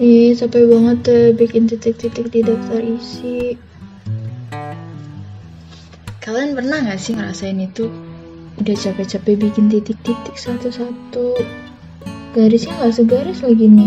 Ih, capek banget deh bikin titik-titik di daftar isi. Kalian pernah gak sih ngerasain itu? Udah capek-capek bikin titik-titik satu-satu, garisnya gak segaris lagi nih.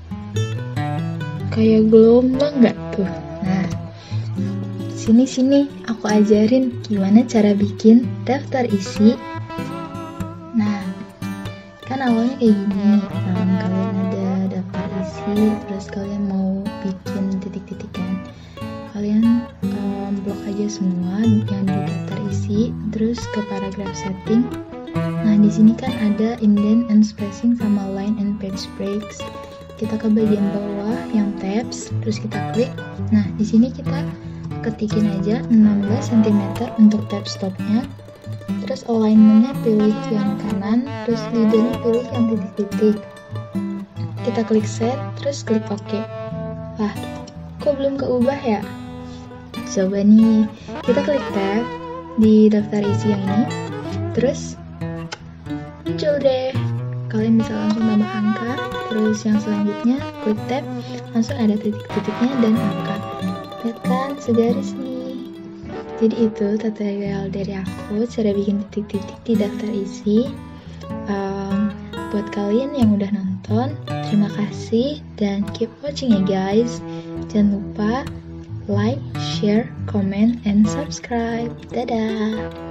Kayak gelombang gak tuh? Nah, sini aku ajarin gimana cara bikin daftar isi. Nah, kan awalnya kayak gini, kalian ada daftar isi, terus kalian mau bikin titik-titik kan. Kalian blok aja semua yang di daftar isi, terus ke paragraph setting. Nah, di sini kan ada indent and spacing sama line and page breaks. Kita ke bagian bawah yang tabs, terus kita klik. Nah, di sini kita ketikin aja 16 cm untuk tab stopnya. Terus alignmentnya pilih yang kanan, terus leadernya pilih yang titik-titik. Kita klik set, terus klik OK. Lah, kok belum keubah ya? Coba nih, kita klik tab di daftar isi yang ini, terus muncul deh. Kalian bisa langsung tambah angka, terus yang selanjutnya klik tab, langsung ada titik-titiknya dan angka. Lihat kan, segaris nih. Jadi itu tutorial dari aku, cara bikin titik-titik di daftar isi. Buat kalian yang udah nonton, terima kasih dan keep watching ya guys. Jangan lupa like, share, comment, and subscribe. Dadah!